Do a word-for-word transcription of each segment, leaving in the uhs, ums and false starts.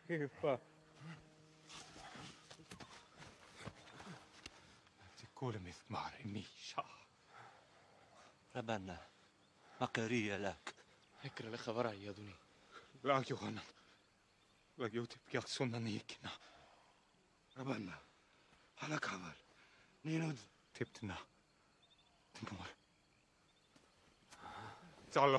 كيف تقول مثل ما رميشة ربنا مكرية لك هكرا لخبر عيادوني لا يوغنا لا يوتب يقصونا نيكنا ربنا على كبر نينود تبتنا تمور تعالوا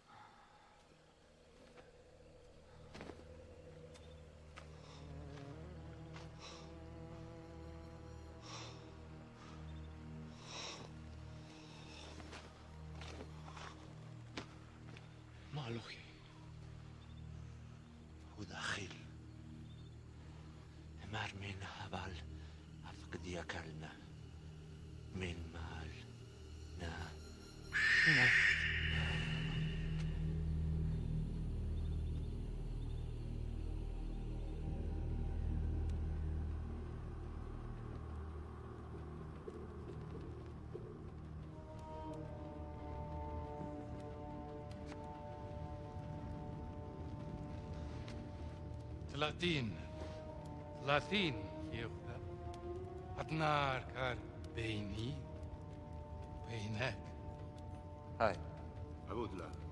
مالوخي وداخل مار من هبال أفقد يكلنا من مال نا ثلاثين ثلاثين يغدا النار كان بيني وبينك هاي عبود لا